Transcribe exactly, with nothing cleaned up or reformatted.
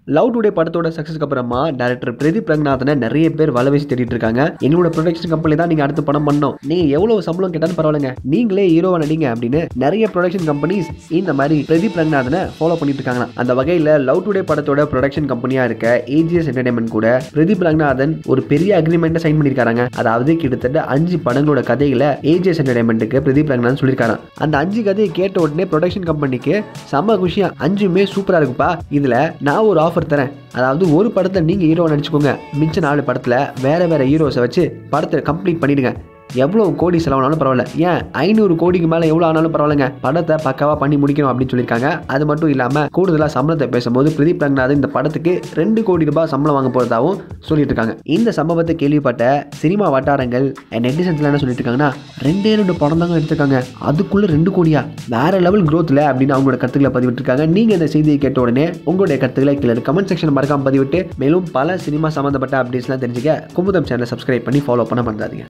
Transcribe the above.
Love today படத்தோட சக்சஸ்க்கு அப்புறமா director Pradeep ரங்கநாதனை நிறைய பேர் வலை வீசி தேடிட்டு இருக்காங்க. எங்களோட ப்ரொடக்ஷன் கம்பெனி தான் நீங்க அடுத்து படம் பண்ணணும், நீங்க எவ்வளவு சம்பளம் கேட்டாலும் பரவாயில்லைங்க, நீங்களே ஹீரோவா நடிங்க அப்படின்னு நிறைய ப்ரொடக்ஷன் கம்பெனிஸ் இந்த மாதிரி பிரதீப் ரங்கநாதனை ஃபாலோ பண்ணிட்டு இருக்காங்க. அந்த வகையில லவ் டுடே படத்தோட ப்ரொடக்ஷன் கம்பெனியா இருக்க ஏஜிஎஸ் என்டர்டைன்மெண்ட் கூட பிரதீப் ரங்கநாதன் ஒரு பெரிய அக்ரிமெண்ட் சைன் பண்ணிருக்காங்க. அதாவது கிட்டத்தட்ட அஞ்சு படங்களோட கதைகளை ஏஜிஎஸ் என்டர்டைன்மெண்ட்டுக்கு பிரதீப் ரங்கநாதன் சொல்லியிருக்காங்க. அந்த அஞ்சு கதையை கேட்ட உடனே ப்ரொடக்ஷன் கம்பெனிக்கு செம்ம குஷியா, அஞ்சுமே சூப்பரா இருக்குப்பா, இதுல நான் ஒரு ஆஃபர் தரேன், அதாவது ஒரு படத்துல நீங்க ஹீரோ நடிச்சுக்கோங்க, மிச்ச நாலு படத்துல வேற வேற ஹீரோஸை வச்சு படத்தை கம்ப்ளீட் பண்ணிடுங்க, எவ்வளவு கோடி செலவானாலும் பரவாயில்ல, ஏன் ஐநூறு கோடிக்கு மேல எவ்வளவு ஆனாலும் பரவாயில்லைங்க, படத்தை பக்காவா பண்ணி முடிக்கணும் அப்படின்னு சொல்லியிருக்காங்க. அது மட்டும் இல்லாம கூடுதலா சம்பளத்தை பேசும்போது பிரதீப் ரங்கநாதன் இந்த படத்துக்கு ரெண்டு கோடி ரூபாய் சம்பளம் வாங்க போறதாவும் சொல்லிட்டு இருக்காங்க. இந்த சம்பவத்தை கேள்விப்பட்ட சினிமா வட்டாரங்கள் நெட்டிசன்ஸ்ல என்ன சொல்லிட்டு இருக்காங்கன்னா, ரெண்டே ரெண்டு படம் தாங்க எடுத்திருக்காங்க, அதுக்குள்ள ரெண்டு கோடியா, வேற லெவல் க்ரோத்ல அப்படின்னு அவங்களோட கருத்துக்களை பதிவிட்டு இருக்காங்க. நீங்க இந்த செய்தியை கேட்ட உடனே உங்களுடைய கருத்துக்களை கீழே கமெண்ட் செக்ஷன் மறக்காம பதிவிட்டு மேலும் பல சினிமா சம்பந்தப்பட்ட அப்டேட்ஸ்லாம் தெரிஞ்சுக்க குமுதம் சேனலை சப்ஸ்கிரைப் பண்ணி ஃபாலோ பண்ண மறந்துடாதீங்க.